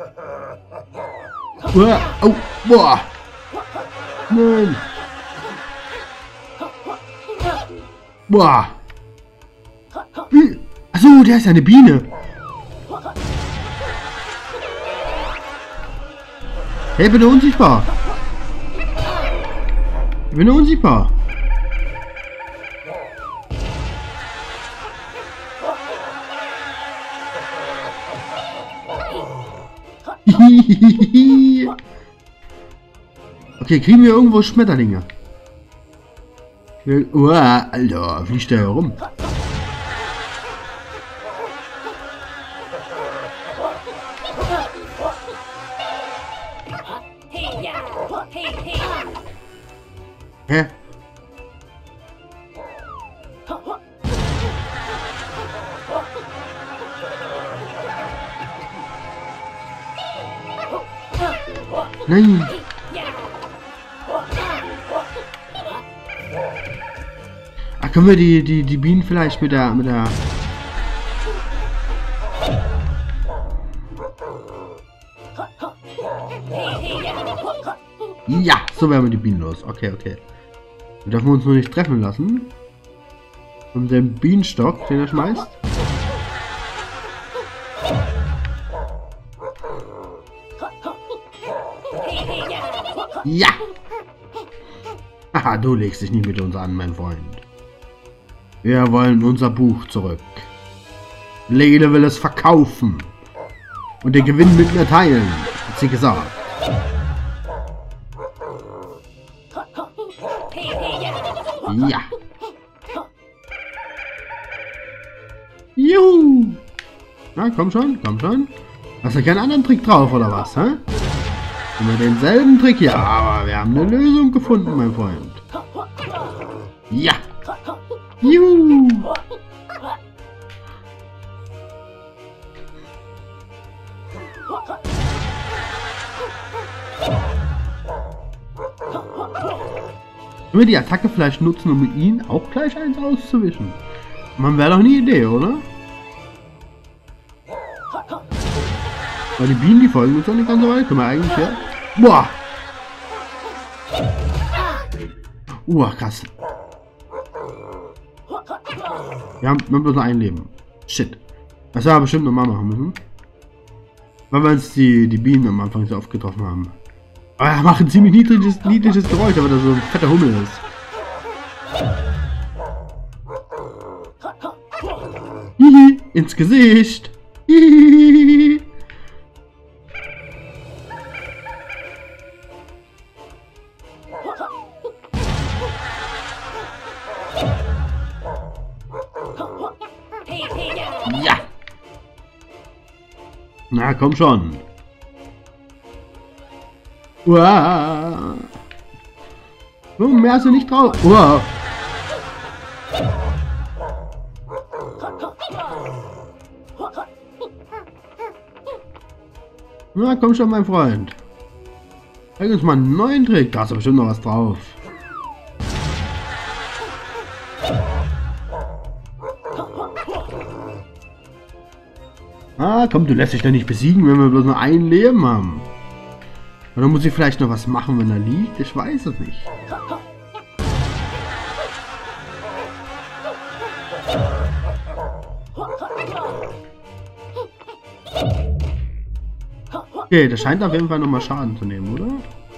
Oh, boah. Nein. Boah. Achso, der ist ja eine Biene. Hey, ich bin unsichtbar. Ich bin unsichtbar. Okay, kriegen wir irgendwo Schmetterlinge? Alter, fliegt der herum? Hä? Nein! Ach, können wir die Bienen vielleicht mit der... Ja, so werden wir die Bienen los. Okay, okay. Wir dürfen uns nur nicht treffen lassen. Und den Bienenstock, den er schmeißt. Ja! Haha, du legst dich nicht mit uns an, mein Freund. Wir wollen unser Buch zurück. Lele will es verkaufen. Und den Gewinn mit mir teilen, hat sie gesagt. Ja. Juhu. Na, komm schon, komm schon. Hast du keinen anderen Trick drauf, oder was, hä? Immer denselben Trick hier, aber wir haben eine Lösung gefunden, mein Freund. Ja. Juhu. Können wir die Attacke vielleicht nutzen, um ihn auch gleich eins auszuwischen? Man wäre doch eine Idee, oder? Weil die Bienen, die folgen uns doch nicht ganz so weit. Können wir eigentlich, ja? Boah! Krass. Wir haben bloß noch ein Leben. Shit. Das haben wir bestimmt nochmal machen müssen. Weil wir uns die Bienen am Anfang so oft getroffen haben. Aber er macht ein ziemlich niedriges Geräusch, aber da so ein fetter Hummel ist. Hihi, ins Gesicht. Hihi. Ja. Na, komm schon. Uah. Oh, mehr hast du nicht drauf. Uah. Na, komm schon, mein Freund. Zeig uns mal einen neuen Trick. Da hast du bestimmt noch was drauf. Ah, komm, du lässt dich doch nicht besiegen, wenn wir bloß nur ein Leben haben. Oder muss ich vielleicht noch was machen, wenn er liegt? Ich weiß es nicht. Okay, das scheint auf jeden Fall nochmal Schaden zu nehmen, oder?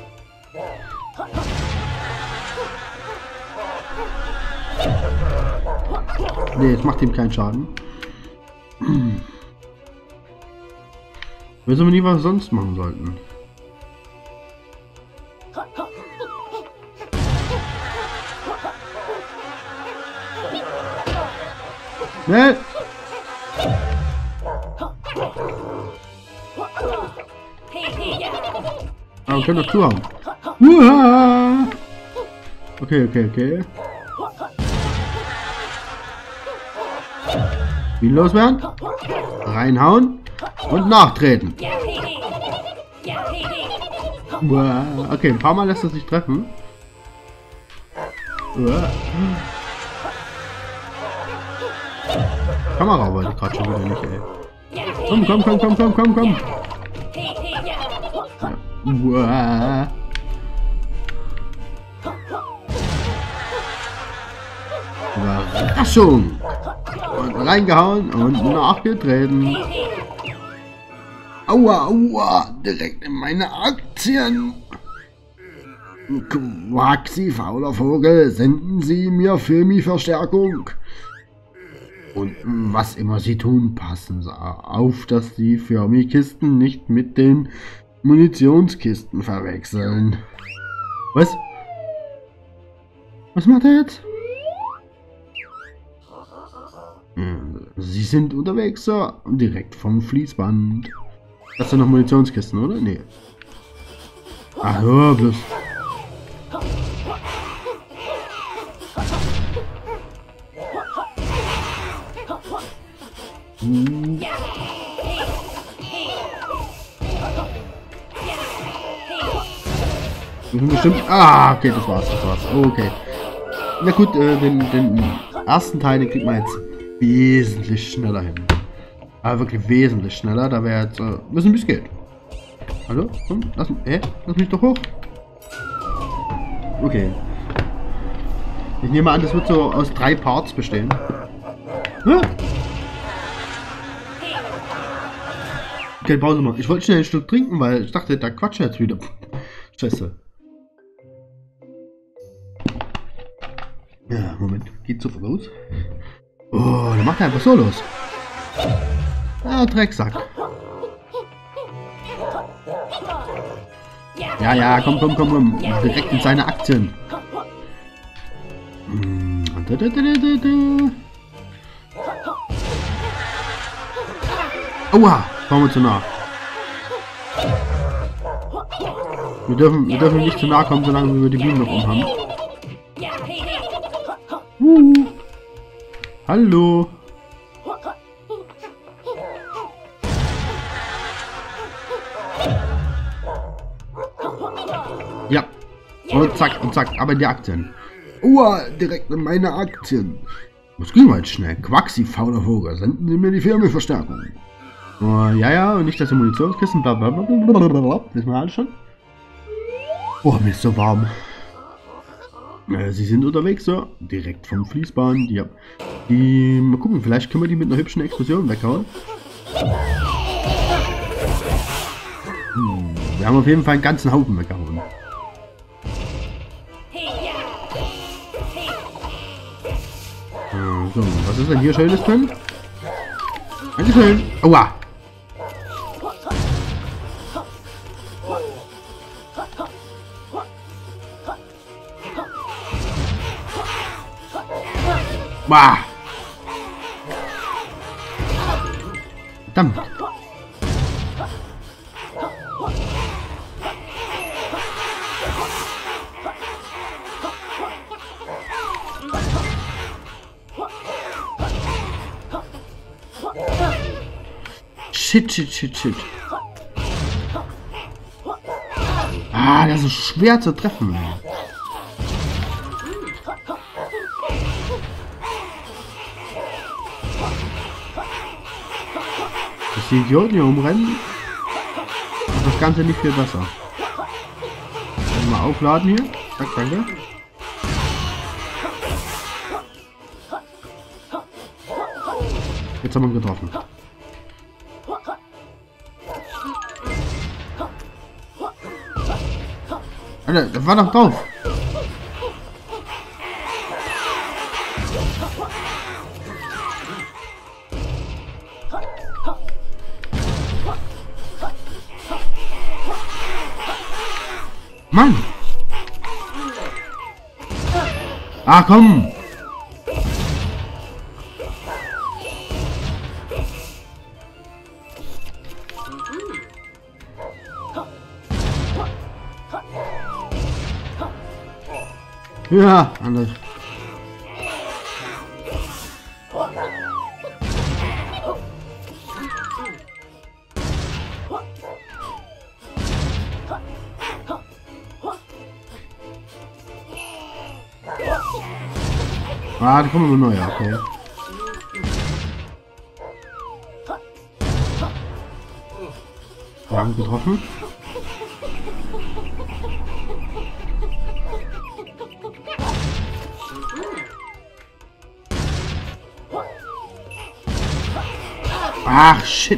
Nee, jetzt macht ihm keinen Schaden. Wissen wir nie, was wir sonst machen sollten. Ne? Aber wir können doch zuhauen. Okay, okay, okay. Wie loswerden? Reinhauen und nachtreten. Okay, ein paar Mal lässt er sich treffen. Kamera wollte ich gerade schon wieder nicht, ey. Komm, komm, komm, komm, komm, komm, komm. Uah. Überraschung! Und reingehauen und nachgetreten. Aua, aua! Direkt in meine Aktien! Quaxi, fauler Vogel, senden Sie mir Firmi-Verstärkung. Und was immer Sie tun, passen Sie auf, dass die Firmi-Kisten nicht mit den Munitionskisten verwechseln. Was? Was macht er jetzt? Sie sind unterwegs, Sir. Direkt vom Fließband. Das sind noch Munitionskisten, oder? Nee. Ach ja, bloß. Bestimmt. Ah, okay, das war's. Okay. Na gut, den ersten Teil, den kriegt man jetzt wesentlich schneller hin. Aber wirklich wesentlich schneller. Da wäre jetzt wissen, wie es geht. Hallo? Komm, lass mich doch hoch. Okay. Ich nehme an, das wird so aus 3 Parts bestehen. Hä? Okay, Pause mal. Ich wollte schnell ein Stück trinken, weil ich dachte, da quatscht jetzt wieder. Scheiße. Ja, Moment. Geht sofort los. Oh, der macht er einfach so los. Ah, Drecksack. Ja, komm. Direkt in seine Aktien. Aua, kommen wir zu nah. Wir dürfen nicht zu nah kommen, solange wir die Bienen noch umhaben. Hallo. Ja. Und zack, aber in die Aktien. Direkt in meine Aktien. Das ging mal schnell. Quaxi, fauler Vogel. Senden Sie mir die Firmenverstärkung. Ja, und nicht, dass die Munitionskisten, blablabla. Wissen wir alles schon? Oh, mir ist so warm. Sie sind unterwegs, so. Direkt vom Fließband. Ja. Mal gucken, vielleicht können wir die mit einer hübschen Explosion weghauen. Wir haben auf jeden Fall einen ganzen Haufen weggehauen. So, was ist denn hier Schönes drin? Dankeschön. Aua! Bah! Verdammt! Shit. Ah, das ist schwer zu treffen. Dass die Idioten hier umrennen, ist das Ganze nicht viel besser. Mal aufladen hier. Zack, danke. Jetzt haben wir ihn getroffen. Alter, das war doch drauf. Mann! Ah, komm! Ja, anders. Ah, da kommen wir neu, okay. Wir haben getroffen. Ach, shit.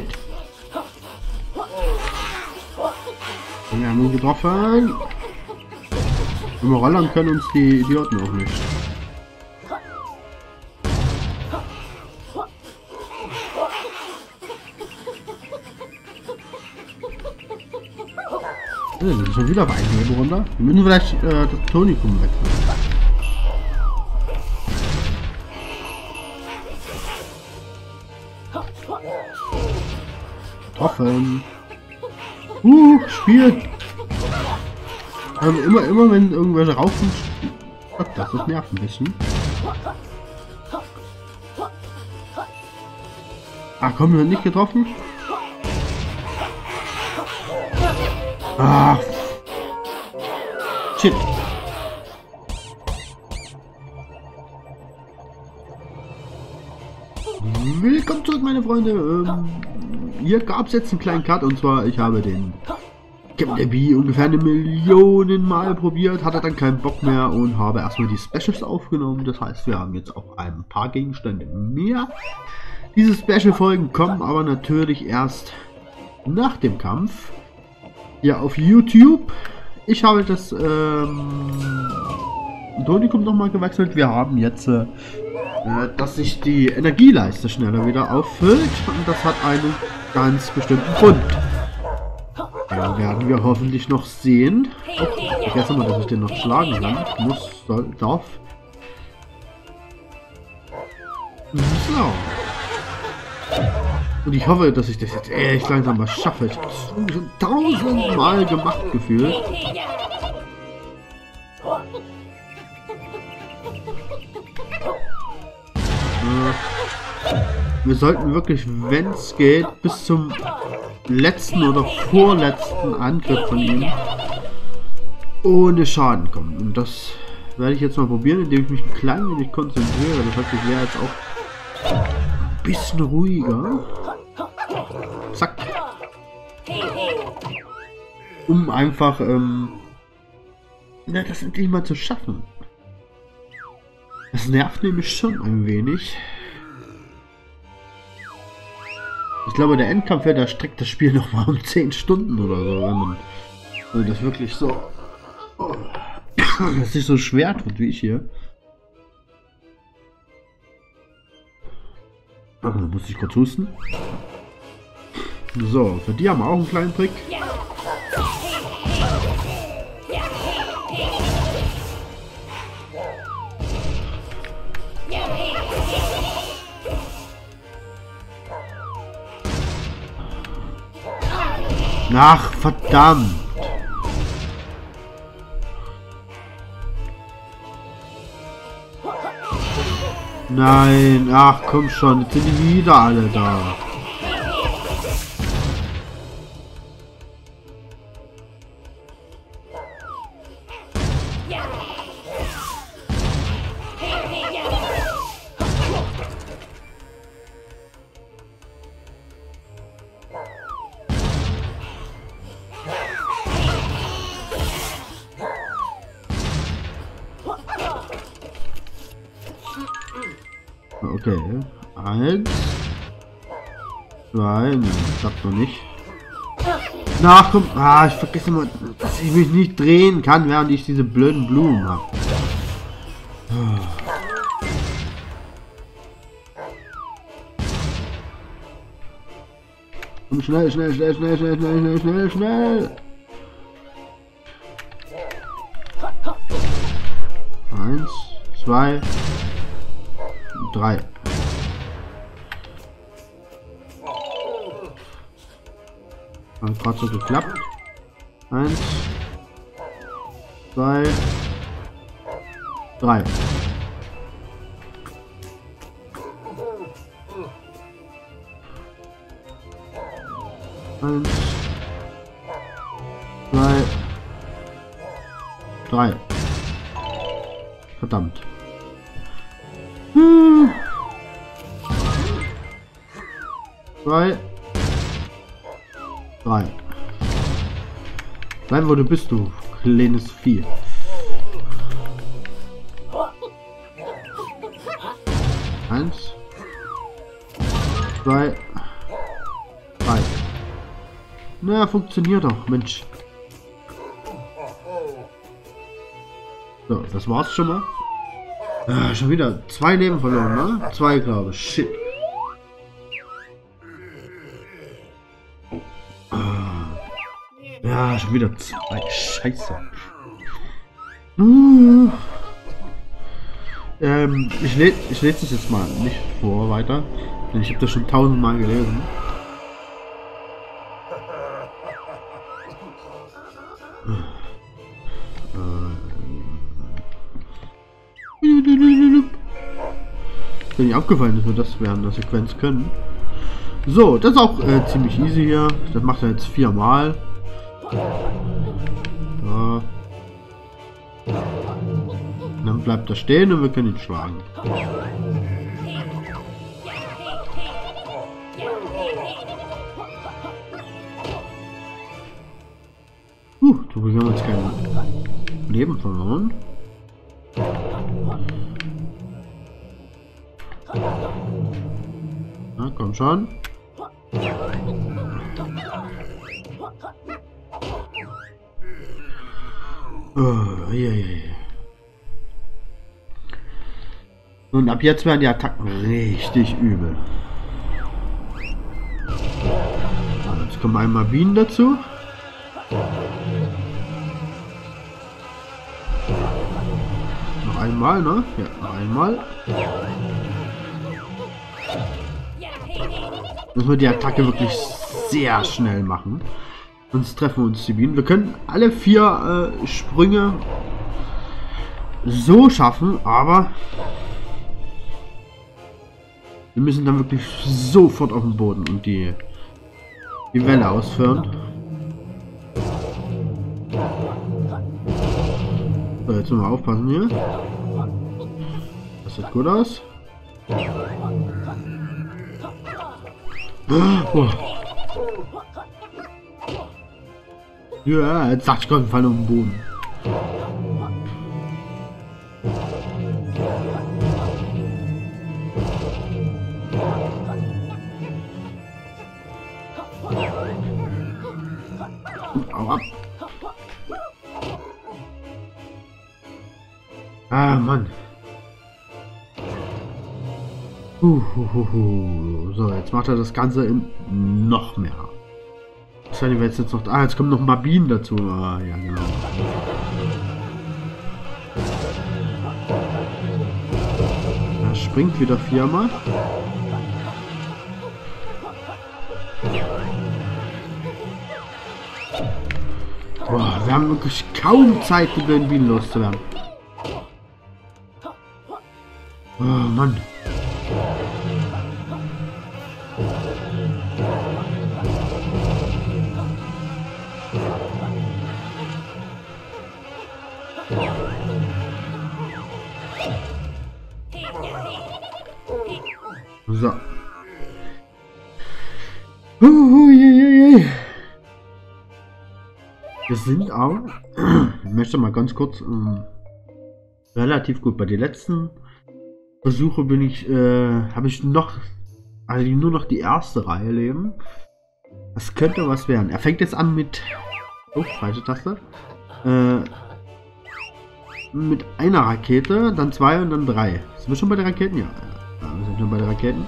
Wir haben ihn getroffen. Immer rollern können uns die Idioten auch nicht. Wir sind schon wieder auf ein Leben runter. Wir müssen vielleicht das Tonikum wechseln. Getroffen. Spiel. Immer wenn irgendwelche rauchen, das nervt ein bisschen. Ach komm, wir sind nicht getroffen. Ah. Shit. Willkommen zurück, meine Freunde. Hier gab es jetzt einen kleinen Cut, und zwar ich habe den Captain Abby ungefähr 1 Million Mal probiert, hatte dann keinen Bock mehr und habe erstmal die Specials aufgenommen. Das heißt, wir haben jetzt auch ein paar Gegenstände mehr. Diese Special-Folgen kommen aber natürlich erst nach dem Kampf. Ja, auf YouTube. Ich habe das Tonikum nochmal gewechselt. Wir haben jetzt, dass sich die Energieleiste schneller wieder auffüllt. Und das hat einen ganz bestimmten Grund. Den werden wir hoffentlich noch sehen. Oh, vergessen wir, dass ich den noch schlagen kann. Darf. So. Und ich hoffe, dass ich das jetzt echt langsam mal schaffe. Ich habe es schon 1000-mal gemacht gefühlt. Wir sollten wirklich, wenn es geht, bis zum letzten oder vorletzten Angriff von ihm ohne Schaden kommen. Und das werde ich jetzt mal probieren, indem ich mich ein klein wenig konzentriere. Das heißt, ich wäre jetzt auch ein bisschen ruhiger. Zack. Um einfach das endlich mal zu schaffen. Das nervt nämlich schon ein wenig. Ich glaube, der Endkampf, der streckt das Spiel noch mal um 10 Stunden oder so, wenn das wirklich so dass sich so schwer tut wie ich hier. Da muss ich kurz husten. So, für die haben wir auch einen kleinen Trick. Ach, verdammt! Nein, ach komm schon, jetzt sind die wieder alle da. Okay, 1, 2, nein, das klappt noch nicht. Ach komm, ich vergesse immer, dass ich mich nicht drehen kann, während ich diese blöden Blumen habe. Komm, schnell, schnell, schnell, schnell, schnell, schnell, schnell, schnell. 1, 2, 3. Hat gerade so geklappt. 1, 2, 3. Eins, 2, 3. Verdammt. 2, 3. Bleib, wo du bist, du kleines Vieh. Eins, 2, Na, funktioniert doch, Mensch. So, das war's schon mal. Schon wieder 2 Leben verloren, ne? 2, glaube ich. Shit. Ja, schon wieder 2. Scheiße. Ich lese das jetzt mal nicht vor weiter, denn ich habe das schon 1000-mal gelesen. Ist mir nicht aufgefallen, dass wir das während der Sequenz können. So, das ist auch ziemlich easy hier. Das macht er jetzt 4-mal. Ja. Dann bleibt er stehen und wir können ihn schlagen. Du haben jetzt kein Leben verloren. Na, komm schon. Oh, yeah. Und ab jetzt werden die Attacken richtig übel. Jetzt kommen einmal Bienen dazu. Noch einmal, ne? Ja, noch einmal. Müssen wir die Attacke wirklich sehr schnell machen. Sonst treffen wir uns die Bienen. Wir können alle 4 Sprünge so schaffen, aber wir müssen dann wirklich sofort auf den Boden und die Welle ausführen. So, jetzt müssen wir aufpassen hier. Das sieht gut aus. Oh. Ja, jetzt dachte ich gerade, wir fallen auf den Boden. Au ab. Ah, Mann. So, jetzt macht er das Ganze in noch mehr. Das heißt, jetzt noch. Ah, jetzt kommen noch mal Bienen dazu. Ah, ja, genau. Er springt wieder 4-mal. Boah, wir haben wirklich kaum Zeit, die blöden Bienen loszuwerden. Oh, Mann. So. Wir sind auch, ich möchte mal ganz kurz, relativ gut. Bei den letzten Versuche bin ich, habe ich noch, also nur noch die erste Reihe Leben. Das könnte was werden. Er fängt jetzt an mit, oh, falsche Taste, mit einer Rakete, dann 2 und dann 3. Sind wir schon bei den Raketen? Ja, wir sind schon bei den Raketen.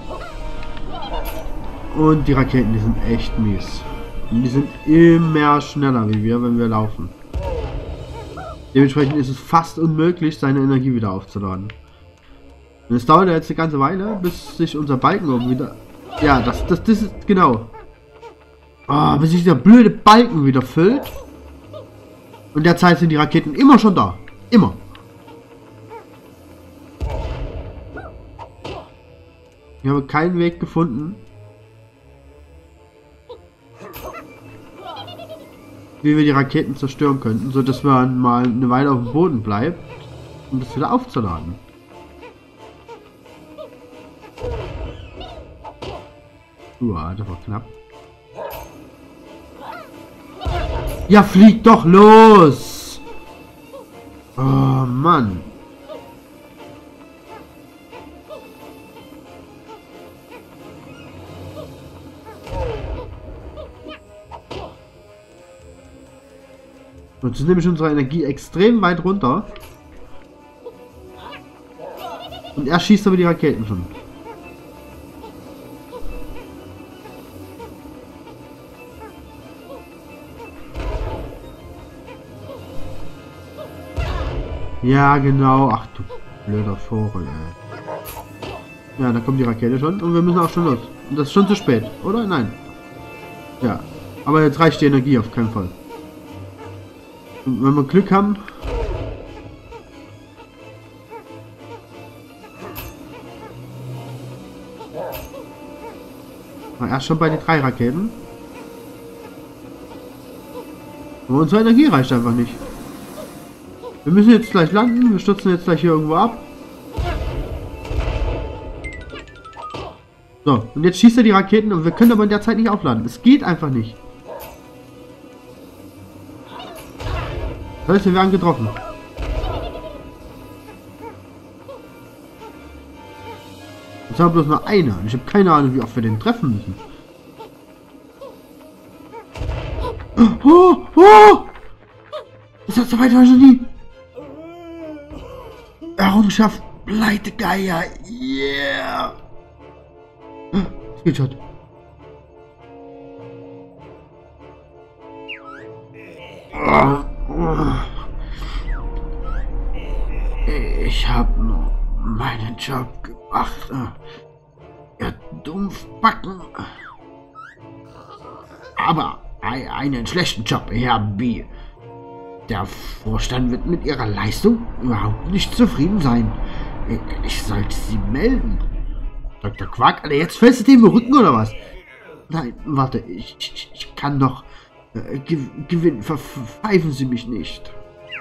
Und die Raketen, die sind echt mies. Und die sind immer schneller wie wir, wenn wir laufen. Dementsprechend ist es fast unmöglich, seine Energie wieder aufzuladen. Und es dauert ja jetzt eine ganze Weile, bis sich unser Balken oben wieder... Ja, das ist genau. Oh, bis sich der blöde Balken wieder füllt. Und derzeit sind die Raketen immer schon da. Immer. Ich habe keinen Weg gefunden, wie wir die Raketen zerstören könnten, so dass man mal eine Weile auf dem Boden bleibt, um das wieder aufzuladen. Das war knapp. Ja, flieg doch los! Oh Mann. Und jetzt ist nämlich unsere Energie extrem weit runter. Und er schießt aber die Raketen schon. Ja, genau. Ach du blöder Vogel, ey. Ja, da kommt die Rakete schon und wir müssen auch schon los. Und das ist schon zu spät, oder? Nein. Ja. Aber jetzt reicht die Energie auf keinen Fall. Und wenn wir Glück haben... Erst schon bei den 3 Raketen. Aber unsere Energie reicht einfach nicht. Wir müssen jetzt gleich landen. Wir stürzen jetzt gleich hier irgendwo ab. So, und jetzt schießt er die Raketen und wir können aber in der Zeit nicht aufladen. Es geht einfach nicht. Das heißt, wir werden getroffen. Jetzt haben wir bloß nur eine. Und ich habe keine Ahnung, wie oft wir den treffen müssen. Oh, oh! Das hat so weit war ich noch nie. Errungenschaft Pleitegeier. Yeah! Es geht schon. Ich habe nur meinen Job gemacht. Ihr Dumpfbacken. Aber einen schlechten Job, Herr B. Der Vorstand wird mit Ihrer Leistung überhaupt nicht zufrieden sein. Ich sollte Sie melden. Dr. Quark, Alter, jetzt fällst du dem im Rücken oder was? Nein, warte, ich kann noch gewinnen. Verpfeifen Sie mich nicht.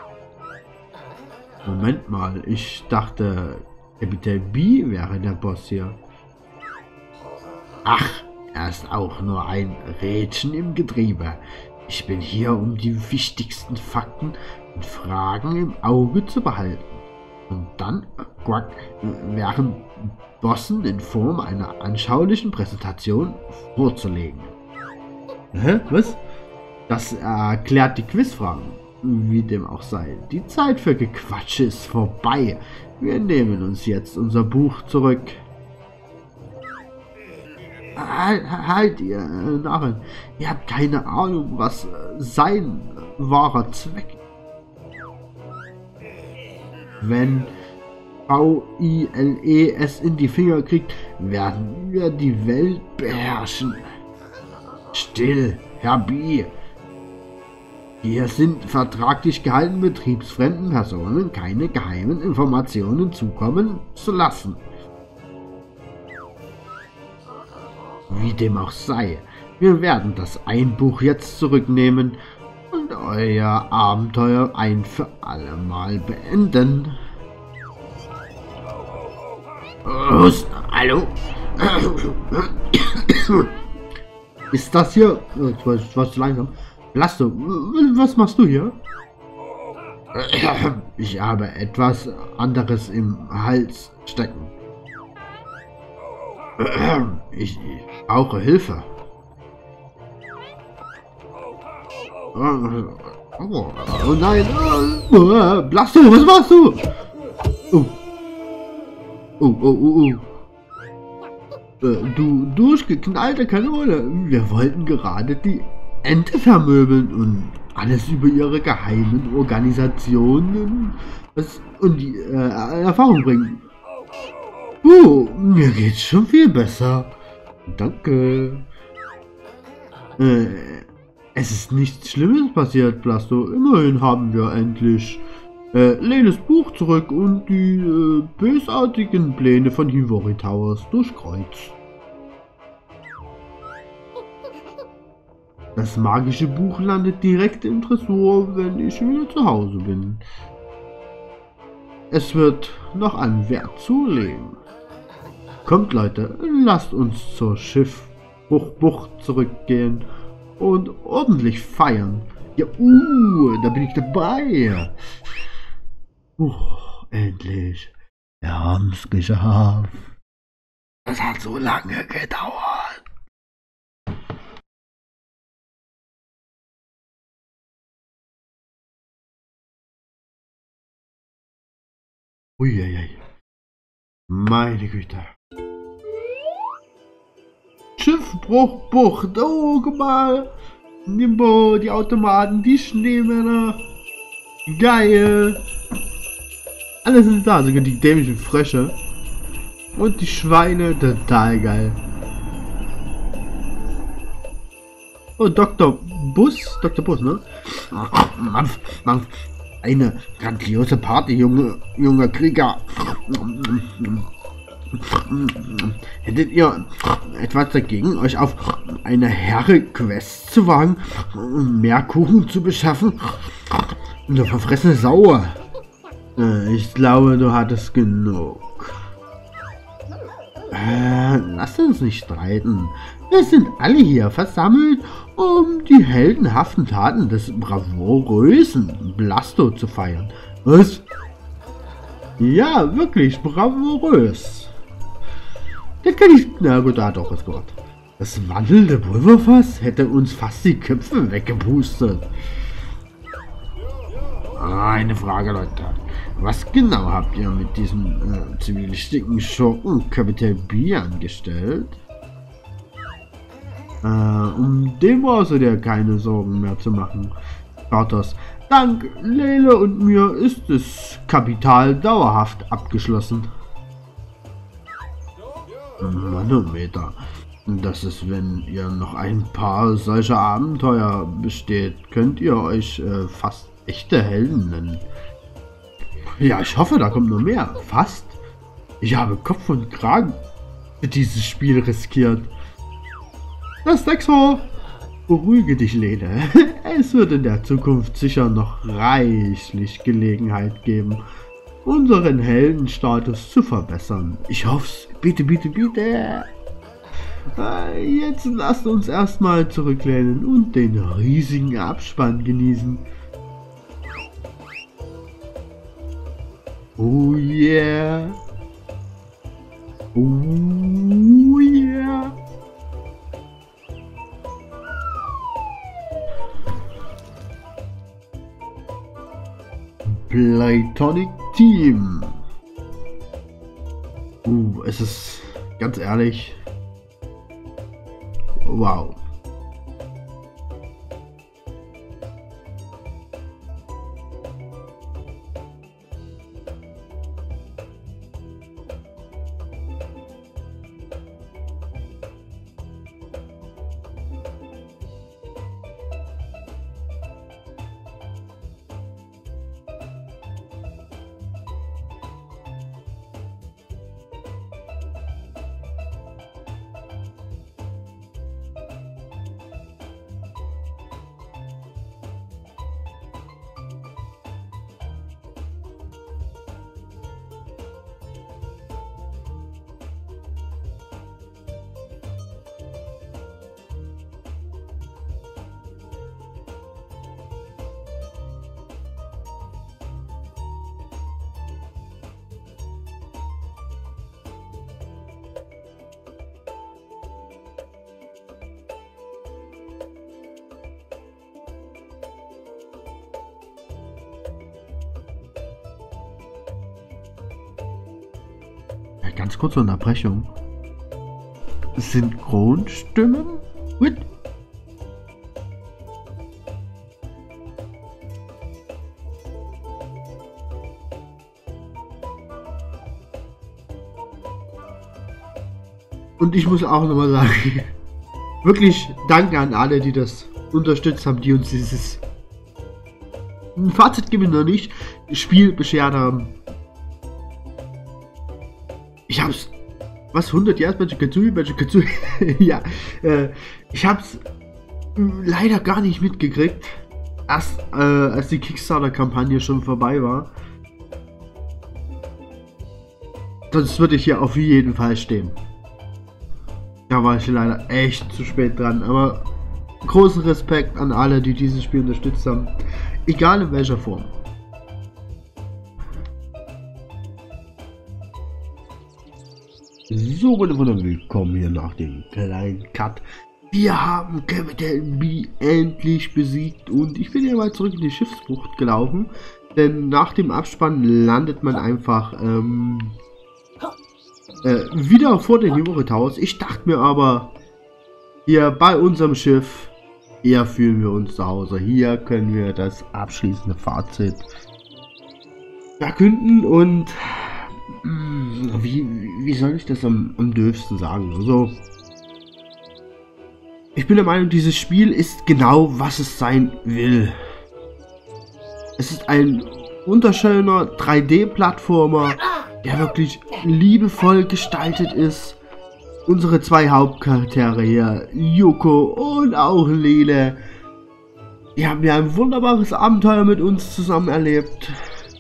Moment mal, ich dachte, Kapitän B wäre der Boss hier. Ach, er ist auch nur ein Rädchen im Getriebe. Ich bin hier, um die wichtigsten Fakten und Fragen im Auge zu behalten. Und dann wären Bossen in Form einer anschaulichen Präsentation vorzulegen. Hä? Was? Das erklärt die Quizfragen. Wie dem auch sei. Die Zeit für Gequatsche ist vorbei. Wir nehmen uns jetzt unser Buch zurück. Halt, ihr Narren. Ihr habt keine Ahnung, was sein wahrer Zweck ist. Wenn VILE es in die Finger kriegt, werden wir die Welt beherrschen. Still, Herr B. Hier sind vertraglich gehalten betriebsfremden Personen keine geheimen Informationen zukommen zu lassen. Wie dem auch sei, wir werden das Einbuch jetzt zurücknehmen und euer Abenteuer ein für alle Mal beenden. Hallo? Ist das hier... Jetzt war es zu langsam. Blasto, was machst du hier? Ich habe etwas anderes im Hals stecken. Ich brauche Hilfe. Oh nein! Blasto, was machst du? Du durchgeknallte Kanone. Wir wollten gerade die Ente vermöbeln und alles über ihre geheimen Organisationen und die Erfahrung bringen. Mir geht's schon viel besser. Danke. Es ist nichts Schlimmes passiert, Blasto. Immerhin haben wir endlich Lenes Buch zurück und die bösartigen Pläne von Hivori Towers durchkreuzt. Das magische Buch landet direkt im Tresor, wenn ich wieder zu Hause bin. Es wird noch an Wert zulegen. Kommt Leute, lasst uns zur Schiffbruchbucht zurückgehen und ordentlich feiern. Ja, da bin ich dabei. Endlich. Wir haben es geschafft. Das hat so lange gedauert. Uiuiui. Meine Güte. Schiffbruchbucht. Oh, guck mal. Nimbo, die Automaten, die Schneemänner. Geil. Alles ist da, sogar die dämlichen Frösche. Und die Schweine, total geil. Oh, Dr. Bus, ne? Mampf. Eine grandiose Party, junger Krieger. Hättet ihr etwas dagegen, euch auf eine Herre-Quest zu wagen, um mehr Kuchen zu beschaffen? Eine verfressene Sau. Ich glaube, du hattest genug. Lasst uns nicht streiten. Wir sind alle hier versammelt, um die heldenhaften Taten des bravourösen Blasto zu feiern. Was? Ja, wirklich bravourös. Das kann ich... Na gut, da hat auch was gehört. Das wandelnde Pulverfass hätte uns fast die Köpfe weggepustet. Eine Frage, Leute. Was genau habt ihr mit diesem ziemlich dicken Schurken Kapitän B angestellt? Um dem brauchst du dir keine Sorgen mehr zu machen. Bartos, dank Lele und mir ist das Kapital dauerhaft abgeschlossen. Manometer. Das ist, wenn ihr noch ein paar solcher Abenteuer besteht, könnt ihr euch fast echte Helden nennen. Ja, ich hoffe, da kommt noch mehr. Fast. Ich habe Kopf und Kragen für dieses Spiel riskiert. Das Dexo. Beruhige dich, Lene. Es wird in der Zukunft sicher noch reichlich Gelegenheit geben, unseren Heldenstatus zu verbessern. Ich hoff's. Bitte, bitte, bitte. Jetzt lasst uns erstmal zurücklehnen und den riesigen Abspann genießen. Oh yeah. Oh yeah. Platonic Team. Es ist ganz ehrlich. Wow. Ganz kurze Unterbrechung. Synchronstimmen? What? Und ich muss auch nochmal sagen, wirklich danke an alle, die das unterstützt haben, die uns dieses Fazit geben noch nicht Spiel beschert haben. Ich hab's. Was? 100 Jahre Banjo-Kazooie? Ja. Ich hab's leider gar nicht mitgekriegt. Erst als die Kickstarter-Kampagne schon vorbei war. Sonst würde ich hier auf jeden Fall stehen. Da war ich leider echt zu spät dran. Aber großen Respekt an alle, die dieses Spiel unterstützt haben. Egal in welcher Form. So, meine Freunde, willkommen hier nach dem kleinen Cut. Wir haben Kapitän B endlich besiegt und ich bin hier mal zurück in die Schiffsbucht gelaufen. Denn nach dem Abspann landet man einfach wieder vor den Ivory Towers. Ich dachte mir aber, hier bei unserem Schiff, hier fühlen wir uns zu Hause. Hier können wir das abschließende Fazit verkünden und wie soll ich das am dürfsten sagen? Also, ich bin der Meinung, dieses Spiel ist genau, was es sein will. Es ist ein wunderschöner 3D-Plattformer, der wirklich liebevoll gestaltet ist. Unsere zwei Hauptcharaktere hier, Yoko und auch Lele, die haben ja ein wunderbares Abenteuer mit uns zusammen erlebt.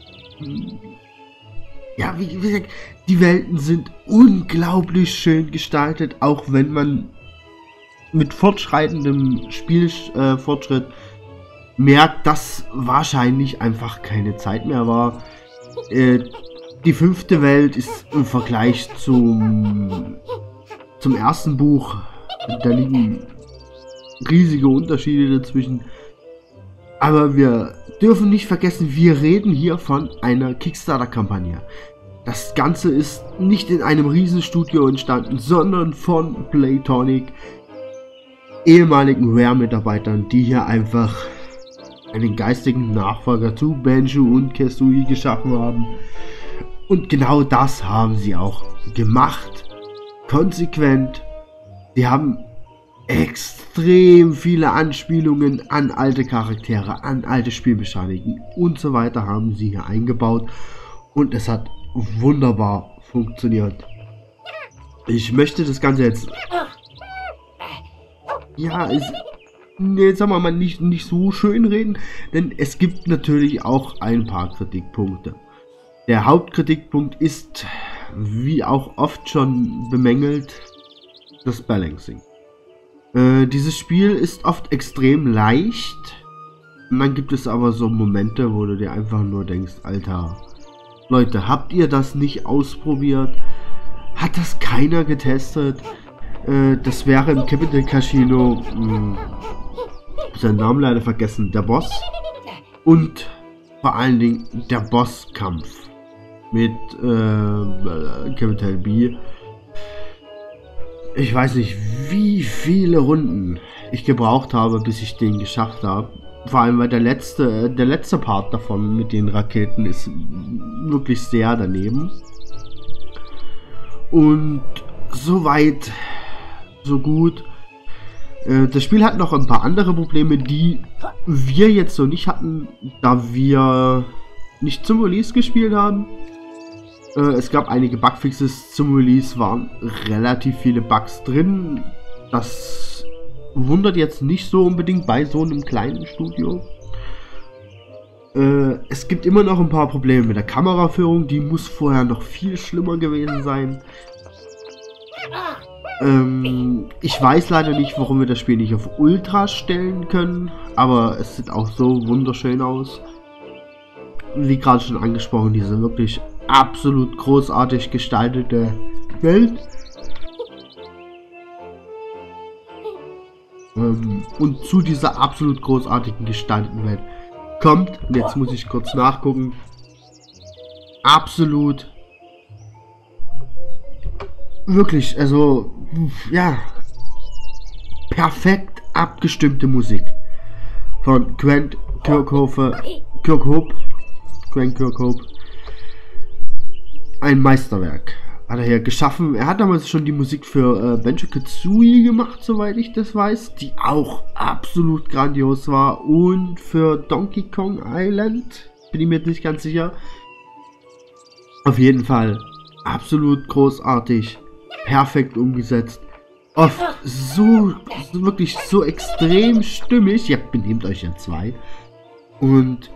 Ja, wie gesagt, die Welten sind unglaublich schön gestaltet, auch wenn man mit fortschreitendem Spielfortschritt merkt, dass wahrscheinlich einfach keine Zeit mehr war. Die 5. Welt ist im Vergleich zum ersten Buch, da liegen riesige Unterschiede dazwischen. Aber wir dürfen nicht vergessen, wir reden hier von einer Kickstarter-Kampagne. Das Ganze ist nicht in einem Riesenstudio entstanden, sondern von Playtonic, ehemaligen Rare-Mitarbeitern, die hier einfach einen geistigen Nachfolger zu Banjo und Kazooie geschaffen haben. Und genau das haben sie auch gemacht. Konsequent. Sie haben extrem viele Anspielungen an alte Charaktere, an alte Spielmechaniken und so weiter haben sie hier eingebaut. Und es hat wunderbar funktioniert. Ich möchte das Ganze jetzt... Ja, jetzt sagen wir mal nicht so schön reden, denn es gibt natürlich auch ein paar Kritikpunkte. Der Hauptkritikpunkt ist, wie auch oft schon bemängelt, das Balancing. Dieses Spiel ist oft extrem leicht, und dann gibt es aber so Momente, wo du dir einfach nur denkst, Alter, Leute, habt ihr das nicht ausprobiert? Hat das keiner getestet? Das wäre im Capital Casino, seinen Namen leider vergessen, der Boss und vor allen Dingen der Bosskampf mit Capital B. Ich weiß nicht, wie viele Runden ich gebraucht habe, bis ich den geschafft habe. Vor allem, weil der letzte Part davon mit den Raketen ist wirklich sehr daneben. Und soweit, so gut. Das Spiel hat noch ein paar andere Probleme, die wir jetzt so nicht hatten, da wir nicht zum Release gespielt haben. Es gab einige Bugfixes zum Release, waren relativ viele Bugs drin. Das wundert jetzt nicht so unbedingt bei so einem kleinen Studio. Es gibt immer noch ein paar Probleme mit der Kameraführung, die muss vorher noch viel schlimmer gewesen sein. Ich weiß leider nicht, warum wir das Spiel nicht auf Ultra stellen können, aber es sieht auch so wunderschön aus. Wie gerade schon angesprochen, diese wirklich absolut großartig gestaltete Welt. Und zu dieser absolut großartigen gestalteten Welt kommt, und jetzt muss ich kurz nachgucken, absolut wirklich, also ja, perfekt abgestimmte Musik von Grant Kirkhope, ein Meisterwerk hat er hier geschaffen. Er hat damals schon die Musik für Banjo-Kazooie gemacht, soweit ich das weiß, die auch absolut grandios war, und für Donkey Kong Island, bin ich mir nicht ganz sicher. Auf jeden Fall absolut großartig, perfekt umgesetzt, oft so wirklich so extrem stimmig. Ja, benehmt euch in 2. Und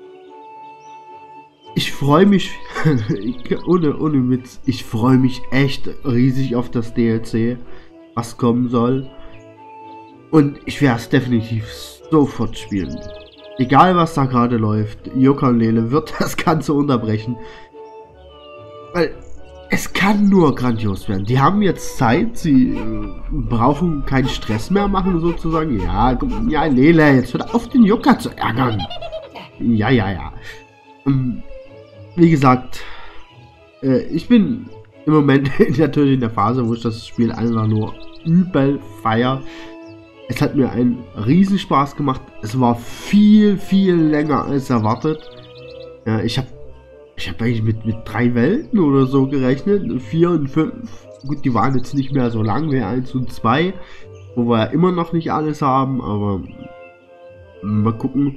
ich freue mich, ohne Witz, ich freue mich echt riesig auf das DLC, was kommen soll. Und ich werde es definitiv sofort spielen. Egal was da gerade läuft, Yooka-Laylee wird das Ganze unterbrechen. Weil es kann nur grandios werden. Die haben jetzt Zeit, sie brauchen keinen Stress mehr machen sozusagen. Ja, Laylee, jetzt hört auf den Yooka zu ärgern. Ja. Wie gesagt, ich bin im Moment natürlich in der Phase, wo ich das Spiel einfach nur übel feier. Es hat mir einen Riesenspaß gemacht. Es war viel, viel länger als erwartet. Ja, ich hab eigentlich mit 3 Welten oder so gerechnet. 4 und 5. Gut, die waren jetzt nicht mehr so lang wie 1 und 2. Wo wir ja immer noch nicht alles haben. Aber mal gucken.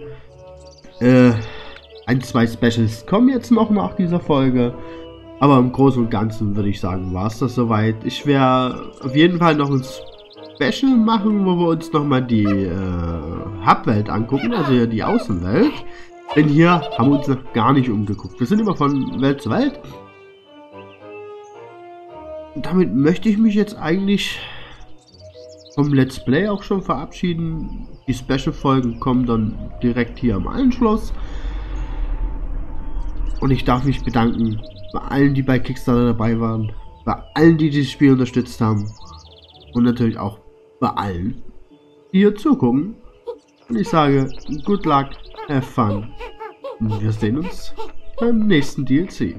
1, 2 Specials kommen jetzt noch nach dieser Folge. Aber im Großen und Ganzen würde ich sagen, war es das soweit. Ich werde auf jeden Fall noch ein Special machen, wo wir uns nochmal die Hubwelt angucken, also hier die Außenwelt. Denn hier haben wir uns noch gar nicht umgeguckt. Wir sind immer von Welt zu Welt. Und damit möchte ich mich jetzt eigentlich vom Let's Play auch schon verabschieden. Die Special-Folgen kommen dann direkt hier im Anschluss. Und ich darf mich bedanken bei allen, die bei Kickstarter dabei waren, bei allen, die dieses Spiel unterstützt haben und natürlich auch bei allen, die hier zugucken. Und ich sage, good luck, have fun. Und wir sehen uns beim nächsten DLC.